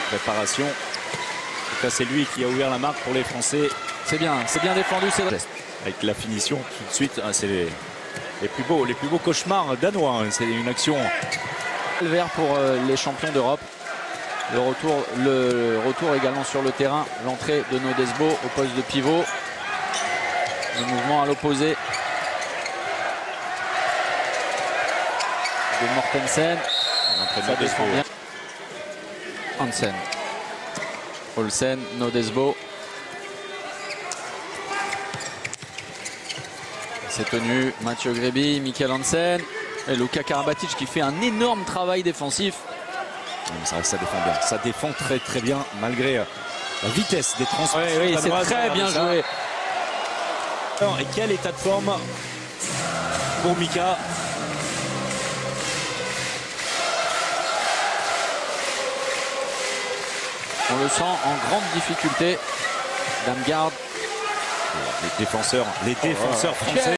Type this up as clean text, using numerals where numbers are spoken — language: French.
préparation. En tout cas, c'est lui qui a ouvert la marque pour les Français. C'est bien défendu. Avec la finition tout de suite, c'est les plus beaux cauchemars danois. C'est une action. Le vert pour les champions d'Europe. Le retour également sur le terrain. L'entrée de Nodesbo au poste de pivot. Le mouvement à l'opposé de Mortensen. Ça défend bien. Hansen. Olsen, Nodesbo. C'est tenu Mathieu Gréby, Michael Hansen et Luka Karabatic qui fait un énorme travail défensif. Ça défend bien. Ça défend très bien malgré la vitesse des transports. Oui, c'est très bien joué. Et quel état de forme pour Mika. On le sent en grande difficulté. Damgard. Les défenseurs français.